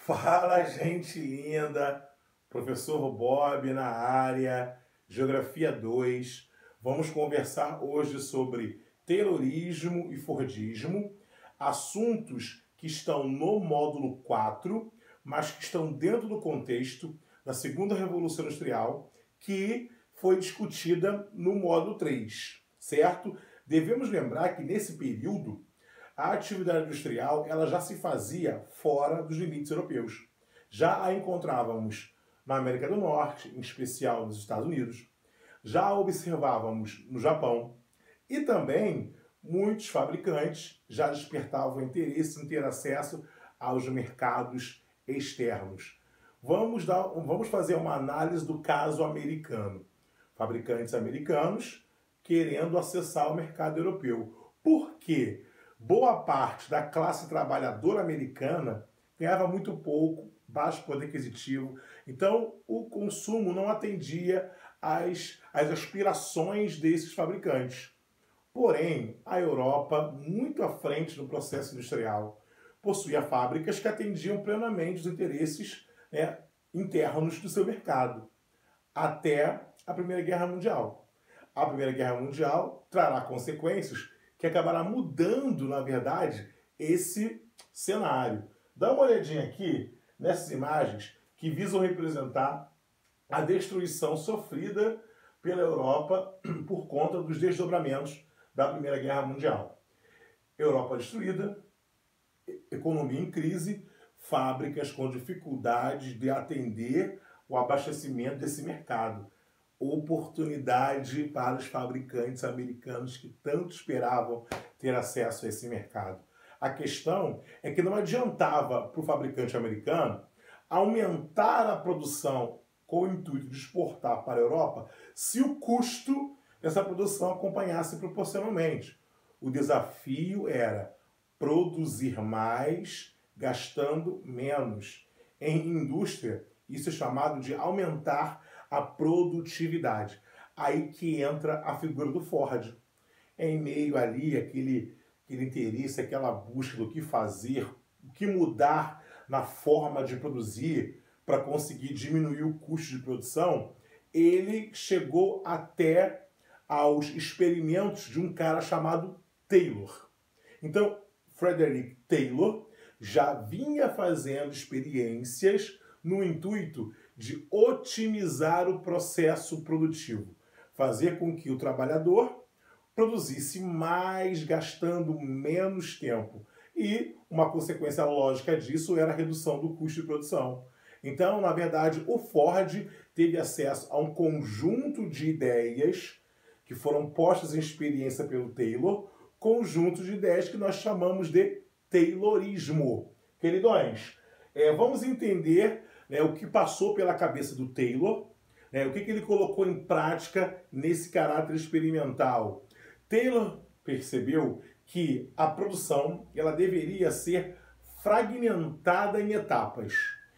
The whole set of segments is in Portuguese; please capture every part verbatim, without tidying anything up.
Fala, gente linda! Professor Bob na área, Geografia dois. Vamos conversar hoje sobre Taylorismo e Fordismo, assuntos que estão no módulo quatro, mas que estão dentro do contexto da Segunda Revolução Industrial, que foi discutida no módulo três, certo? Devemos lembrar que nesse período a atividade industrial ela já se fazia fora dos limites europeus. Já a encontrávamos na América do Norte, em especial nos Estados Unidos. Já a observávamos no Japão. E também muitos fabricantes já despertavam interesse em ter acesso aos mercados externos. Vamos, dar, vamos fazer uma análise do caso americano. Fabricantes americanos querendo acessar o mercado europeu. Por quê? Boa parte da classe trabalhadora americana ganhava muito pouco, baixo poder aquisitivo, então o consumo não atendia às, às aspirações desses fabricantes. Porém, a Europa, muito à frente no processo industrial, possuía fábricas que atendiam plenamente os interesses, né, internos do seu mercado, até a Primeira Guerra Mundial. A Primeira Guerra Mundial trará consequências que acabará mudando, na verdade, esse cenário. Dá uma olhadinha aqui nessas imagens que visam representar a destruição sofrida pela Europa por conta dos desdobramentos da Primeira Guerra Mundial. Europa destruída, economia em crise, fábricas com dificuldades de atender o abastecimento desse mercado. Oportunidade para os fabricantes americanos que tanto esperavam ter acesso a esse mercado. A questão é que não adiantava para o fabricante americano aumentar a produção com o intuito de exportar para a Europa se o custo dessa produção acompanhasse proporcionalmente. O desafio era produzir mais gastando menos. Em indústria, isso é chamado de aumentar a produtividade. Aí que entra a figura do Ford. Em meio ali, aquele, aquele interesse, aquela busca do que fazer, o que mudar na forma de produzir para conseguir diminuir o custo de produção, ele chegou até aos experimentos de um cara chamado Taylor. Então, Frederick Taylor já vinha fazendo experiências no intuito de otimizar o processo produtivo, fazer com que o trabalhador produzisse mais gastando menos tempo. E uma consequência lógica disso era a redução do custo de produção. Então, na verdade, o Ford teve acesso a um conjunto de ideias que foram postas em experiência pelo Taylor, conjunto de ideias que nós chamamos de Taylorismo. Queridões, é, vamos entender né, o que passou pela cabeça do Taylor, né, o que, que ele colocou em prática nesse caráter experimental. Taylor percebeu que a produção ela deveria ser fragmentada em etapas.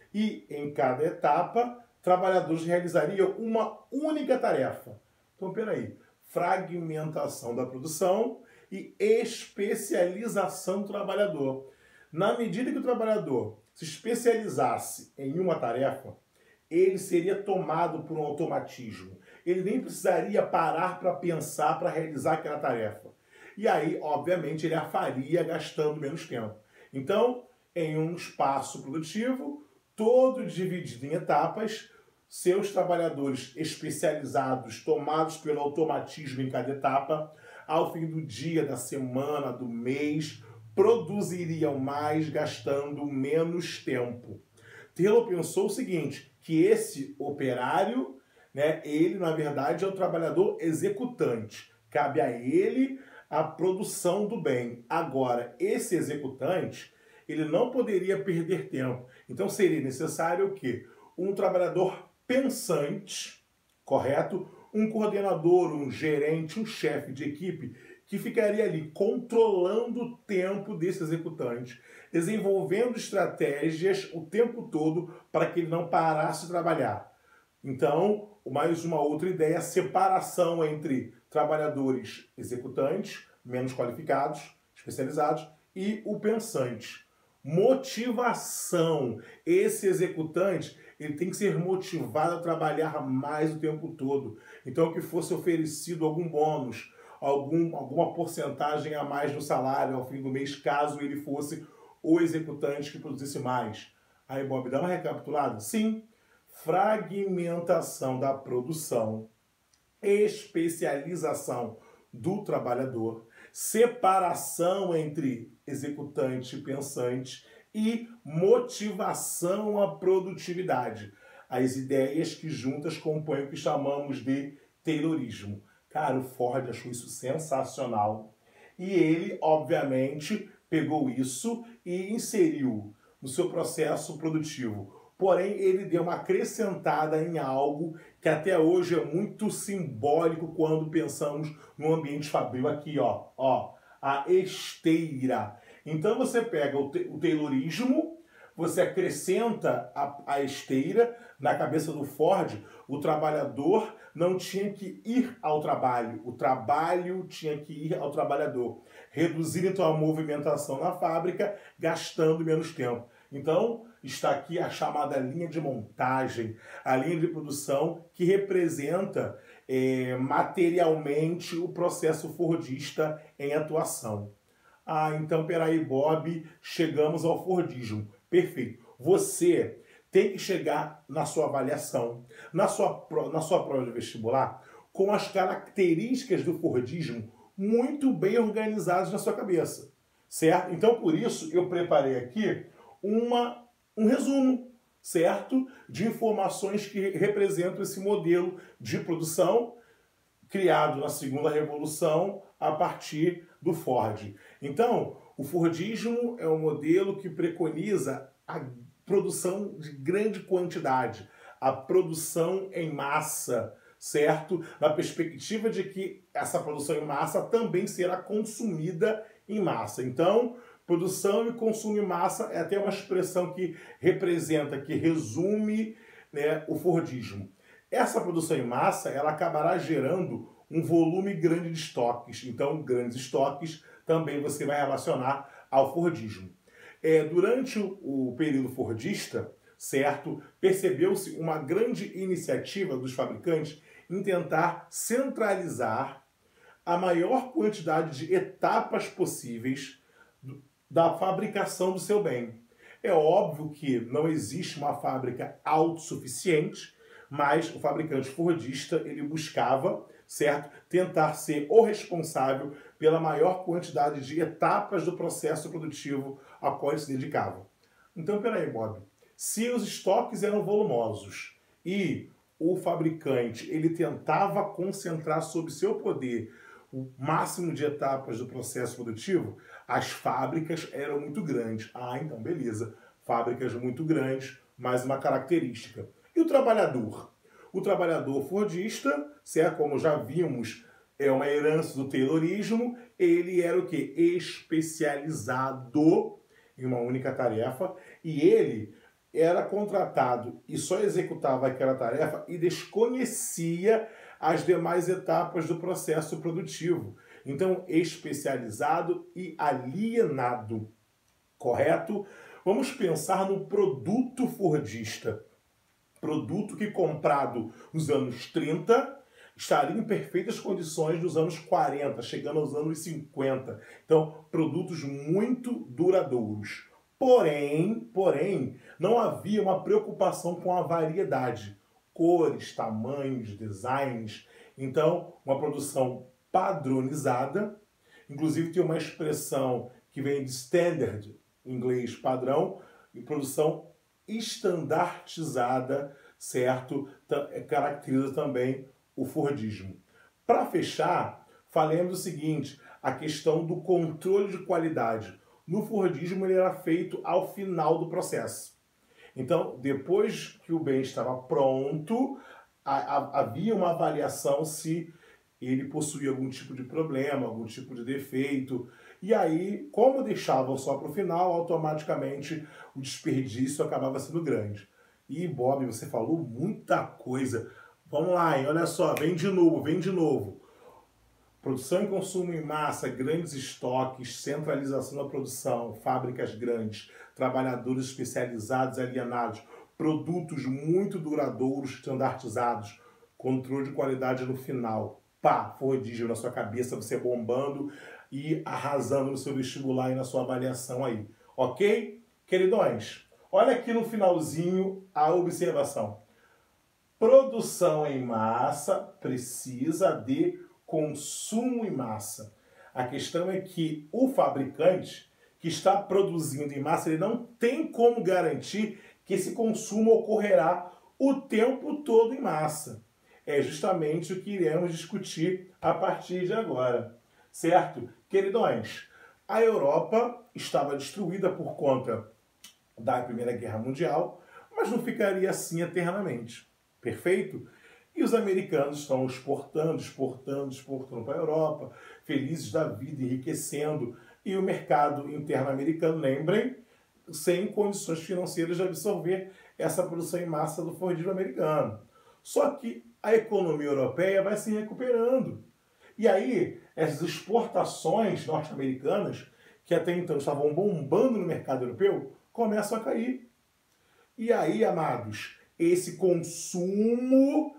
E em cada etapa, trabalhadores realizariam uma única tarefa. Então, peraí, fragmentação da produção e especialização do trabalhador. Na medida que o trabalhador se especializasse em uma tarefa, ele seria tomado por um automatismo. Ele nem precisaria parar para pensar para realizar aquela tarefa. E aí, obviamente, ele a faria gastando menos tempo. Então, em um espaço produtivo, todo dividido em etapas, seus trabalhadores especializados, tomados pelo automatismo em cada etapa, ao fim do dia, da semana, do mês, produziriam mais gastando menos tempo. Taylor pensou o seguinte, que esse operário, né, ele na verdade é o trabalhador executante. Cabe a ele a produção do bem. Agora, esse executante, ele não poderia perder tempo. Então seria necessário o quê? Um trabalhador pensante, correto? Um coordenador, um gerente, um chefe de equipe que ficaria ali controlando o tempo desse executante, desenvolvendo estratégias o tempo todo para que ele não parasse de trabalhar. Então, mais uma outra ideia, a separação entre trabalhadores executantes, menos qualificados, especializados, e o pensante. Motivação. Esse executante, ele tem que ser motivado a trabalhar mais o tempo todo. Então, que fosse oferecido algum bônus, algum, alguma porcentagem a mais no salário ao fim do mês, caso ele fosse o executante que produzisse mais. Aí, Bob, dá uma recapitulada? Sim. Fragmentação da produção, especialização do trabalhador, separação entre executante e pensante e motivação à produtividade. As ideias que juntas compõem o que chamamos de Taylorismo. Cara, o Ford achou isso sensacional e ele, obviamente, pegou isso e inseriu no seu processo produtivo. Porém, ele deu uma acrescentada em algo que até hoje é muito simbólico quando pensamos no ambiente fabril aqui, ó, ó, a esteira. Então você pega o, te o Taylorismo, você acrescenta a, a esteira. Na cabeça do Ford, o trabalhador não tinha que ir ao trabalho, o trabalho tinha que ir ao trabalhador, reduzindo então a movimentação na fábrica, gastando menos tempo. Então, está aqui a chamada linha de montagem, a linha de produção que representa é, materialmente o processo fordista em atuação. Ah, então, peraí, Bob, chegamos ao Fordismo. Perfeito. Você tem que chegar na sua avaliação, na sua, na sua prova de vestibular, com as características do Fordismo muito bem organizadas na sua cabeça, certo? Então, por isso, eu preparei aqui uma, um resumo, certo? De informações que representam esse modelo de produção criado na segunda revolução a partir do Ford. Então, o Fordismo é um modelo que preconiza a produção de grande quantidade, a produção em massa, certo? Na perspectiva de que essa produção em massa também será consumida em massa. Então, produção e consumo em massa é até uma expressão que representa, que resume, né, o Fordismo. Essa produção em massa, ela acabará gerando um volume grande de estoques. Então, grandes estoques também você vai relacionar ao Fordismo. É, durante o período fordista, certo, percebeu-se uma grande iniciativa dos fabricantes em tentar centralizar a maior quantidade de etapas possíveis da fabricação do seu bem. É óbvio que não existe uma fábrica autossuficiente, mas o fabricante fordista ele buscava, certo, tentar ser o responsável pela maior quantidade de etapas do processo produtivo a qual ele se dedicava. Então, peraí, Bob, se os estoques eram volumosos e o fabricante ele tentava concentrar sob seu poder o máximo de etapas do processo produtivo, as fábricas eram muito grandes. Ah, então beleza, fábricas muito grandes, mais uma característica. E o trabalhador? O trabalhador fordista, certo? Como já vimos, é uma herança do Taylorismo, ele era o quê? Especializado em uma única tarefa, e ele era contratado e só executava aquela tarefa e desconhecia as demais etapas do processo produtivo. Então, especializado e alienado, correto? Vamos pensar no produto fordista. Produto que, comprado nos anos trinta, estaria em perfeitas condições nos anos quarenta, chegando aos anos cinquenta. Então, produtos muito duradouros. Porém, porém, não havia uma preocupação com a variedade. Cores, tamanhos, designs. Então, uma produção padronizada. Inclusive, tem uma expressão que vem de standard, em inglês padrão, e produção estandartizada, certo? Caracteriza também o Fordismo. Para fechar, falemos o seguinte, a questão do controle de qualidade. No Fordismo, ele era feito ao final do processo. Então, depois que o bem estava pronto, havia uma avaliação se ele possuía algum tipo de problema, algum tipo de defeito. E aí, como deixavam só para o final, automaticamente o desperdício acabava sendo grande. E, Bob, você falou muita coisa. Vamos lá, hein? Olha só, vem de novo, vem de novo. Produção e consumo em massa, grandes estoques, centralização da produção, fábricas grandes, trabalhadores especializados e alienados, produtos muito duradouros, standardizados, controle de qualidade no final. Pá, Fordismo na sua cabeça, você bombando e arrasando no seu vestibular e na sua avaliação aí. Ok? Queridões, olha aqui no finalzinho a observação. Produção em massa precisa de consumo em massa. A questão é que o fabricante que está produzindo em massa, ele não tem como garantir que esse consumo ocorrerá o tempo todo em massa. É justamente o que iremos discutir a partir de agora. Certo? Queridões, a Europa estava destruída por conta da Primeira Guerra Mundial, mas não ficaria assim eternamente. Perfeito? E os americanos estão exportando, exportando, exportando para a Europa, felizes da vida, enriquecendo. E o mercado interno americano, lembrem, sem condições financeiras de absorver essa produção em massa do Fordismo americano. Só que a economia europeia vai se recuperando. E aí, essas exportações norte-americanas, que até então estavam bombando no mercado europeu, começam a cair. E aí, amados, esse consumo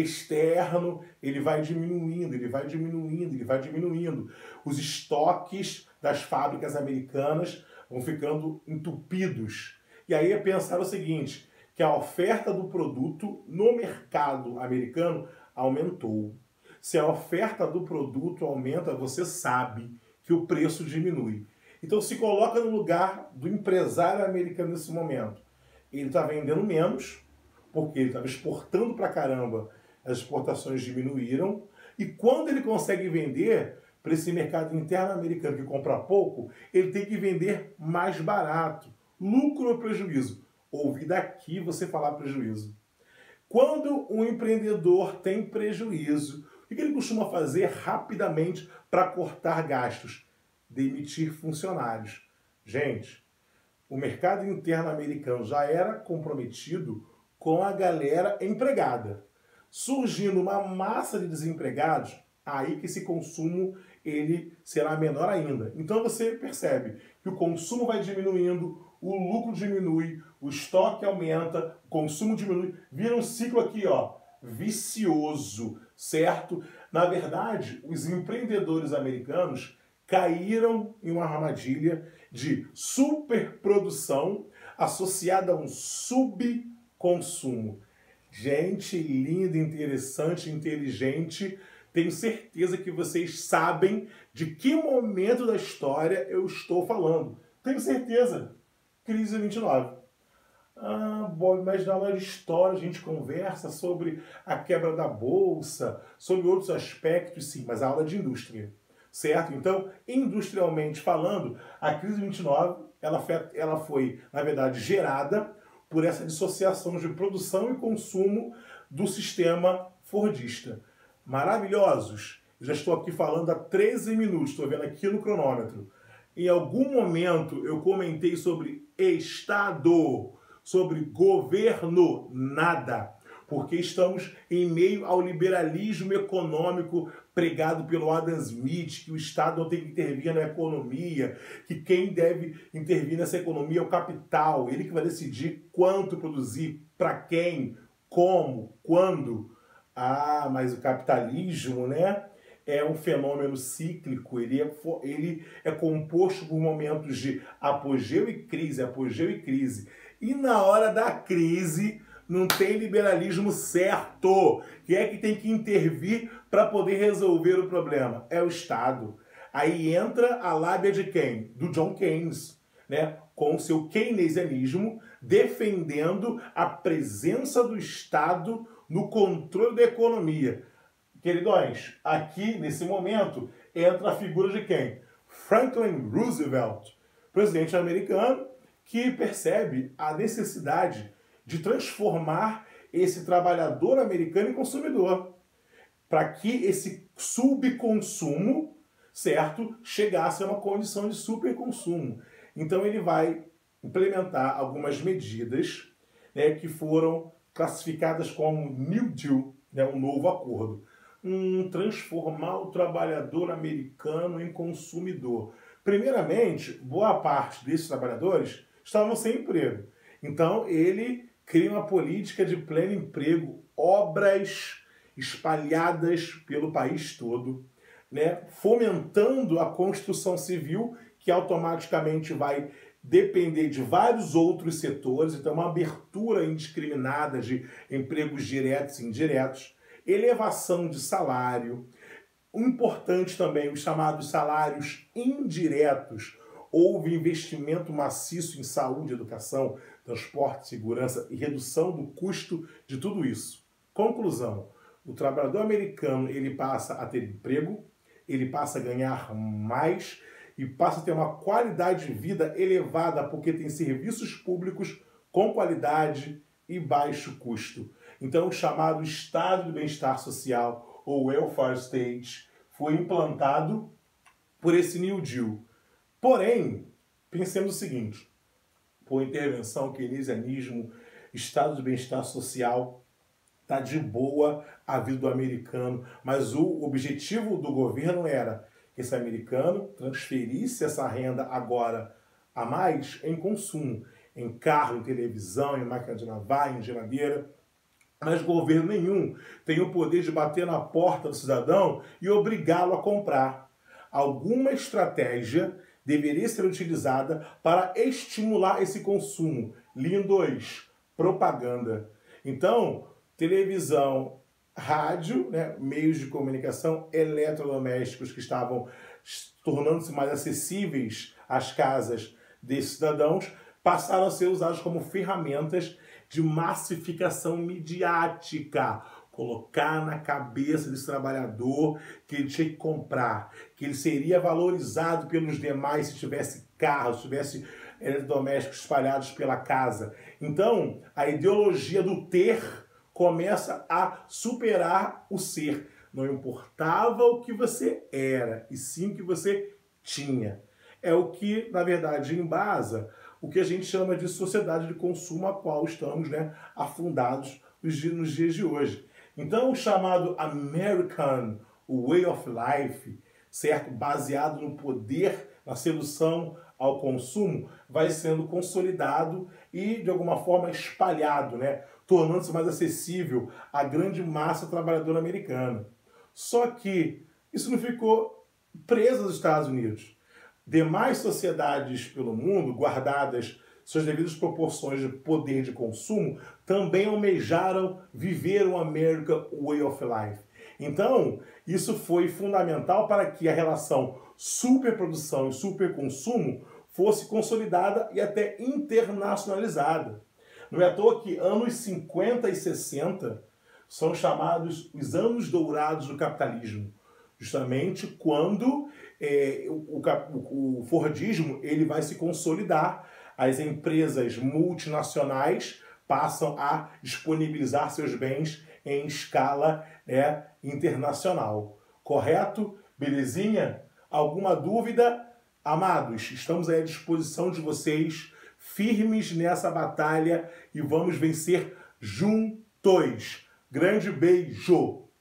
externo, ele vai diminuindo, ele vai diminuindo, ele vai diminuindo. Os estoques das fábricas americanas vão ficando entupidos. E aí é pensar o seguinte, que a oferta do produto no mercado americano aumentou. Se a oferta do produto aumenta, você sabe que o preço diminui. Então se coloca no lugar do empresário americano nesse momento. Ele está vendendo menos, porque ele estava exportando pra caramba, as exportações diminuíram, e quando ele consegue vender para esse mercado interno americano que compra pouco, ele tem que vender mais barato. Lucro ou prejuízo? Ouvi daqui você falar prejuízo. Quando um empreendedor tem prejuízo, o que ele costuma fazer rapidamente para cortar gastos? Demitir funcionários. Gente, o mercado interno americano já era comprometido com a galera empregada. Surgindo uma massa de desempregados, aí que esse consumo ele será menor ainda. Então você percebe que o consumo vai diminuindo, o lucro diminui, o estoque aumenta, o consumo diminui, vira um ciclo aqui, ó, vicioso, certo? Na verdade, os empreendedores americanos caíram em uma armadilha de superprodução associada a um subconsumo. Gente linda, interessante, inteligente, tenho certeza que vocês sabem de que momento da história eu estou falando. Tenho certeza. Crise vinte e nove. Ah, bom, mas na aula de história a gente conversa sobre a quebra da bolsa, sobre outros aspectos, sim, mas a aula de indústria, certo? Então, industrialmente falando, a crise vinte e nove, ela foi, ela foi, na verdade, gerada por essa dissociação de produção e consumo do sistema fordista. Maravilhosos! Eu já estou aqui falando há treze minutos, estou vendo aqui no cronômetro. Em algum momento eu comentei sobre Estado, sobre governo, nada. Porque estamos em meio ao liberalismo econômico pregado pelo Adam Smith, que o Estado não tem que intervir na economia, que quem deve intervir nessa economia é o capital, ele que vai decidir quanto produzir, para quem, como, quando. Ah, mas o capitalismo, né, é um fenômeno cíclico, ele é, ele é composto por momentos de apogeu e crise, apogeu e crise. E na hora da crise não tem liberalismo certo. Quem é que tem que intervir para poder resolver o problema? É o Estado. Aí entra a lábia de quem? Do John Keynes, né? Com o seu keynesianismo, defendendo a presença do Estado no controle da economia. Queridões, aqui nesse momento entra a figura de quem? Franklin Roosevelt, presidente americano, que percebe a necessidade de transformar esse trabalhador americano em consumidor, para que esse subconsumo, certo, chegasse a uma condição de superconsumo. Então ele vai implementar algumas medidas, né, que foram classificadas como New Deal, né, um novo acordo. um transformar o trabalhador americano em consumidor. Primeiramente, boa parte desses trabalhadores estavam sem emprego. Então, ele cria uma política de pleno emprego, obras espalhadas pelo país todo, né, fomentando a construção civil, que automaticamente vai depender de vários outros setores, então uma abertura indiscriminada de empregos diretos e indiretos, elevação de salário, importante também os chamados salários indiretos. Houve investimento maciço em saúde, educação, transporte, segurança e redução do custo de tudo isso. Conclusão, o trabalhador americano ele passa a ter emprego, ele passa a ganhar mais e passa a ter uma qualidade de vida elevada porque tem serviços públicos com qualidade e baixo custo. Então, o chamado Estado do Bem-Estar Social, ou Welfare State, foi implantado por esse New Deal. Porém, pensemos o seguinte, por intervenção, keynesianismo, Estado do Bem-Estar Social, está de boa a vida do americano, mas o objetivo do governo era que esse americano transferisse essa renda agora a mais em consumo, em carro, em televisão, em máquina de lavar, em geladeira. Mas governo nenhum tem o poder de bater na porta do cidadão e obrigá-lo a comprar. Alguma estratégia deveria ser utilizada para estimular esse consumo. Linha dois, propaganda. Então, televisão, rádio, né, meios de comunicação, eletrodomésticos que estavam tornando-se mais acessíveis às casas desses cidadãos, passaram a ser usados como ferramentas de massificação midiática. Colocar na cabeça desse trabalhador que ele tinha que comprar, que ele seria valorizado pelos demais se tivesse carro, se tivesse eletrodomésticos espalhados pela casa. Então, a ideologia do ter começa a superar o ser. Não importava o que você era, e sim o que você tinha. É o que, na verdade, embasa o que a gente chama de sociedade de consumo a qual estamos, né, afundados nos dias de hoje. Então, o chamado American Way of Life, certo? Baseado no poder, na sedução ao consumo, vai sendo consolidado e, de alguma forma, espalhado, né? Tornando-se mais acessível à grande massa trabalhadora americana. Só que isso não ficou preso aos Estados Unidos. Demais sociedades pelo mundo, guardadas suas devidas proporções de poder de consumo, também almejaram viver um American Way of Life. Então, isso foi fundamental para que a relação superprodução e superconsumo fosse consolidada e até internacionalizada. Não é à toa que anos cinquenta e sessenta são chamados os anos dourados do capitalismo, justamente quando é, o, o, o Fordismo ele vai se consolidar, as empresas multinacionais passam a disponibilizar seus bens em escala, né, internacional. Correto? Belezinha? Alguma dúvida? Amados, estamos à disposição de vocês, firmes nessa batalha e vamos vencer juntos. Grande beijo!